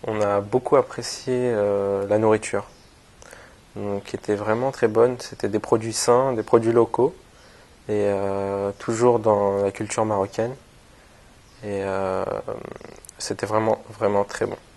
On a beaucoup apprécié la nourriture, qui était vraiment très bonne. C'était des produits sains, des produits locaux, et toujours dans la culture marocaine. Et c'était vraiment, vraiment très bon.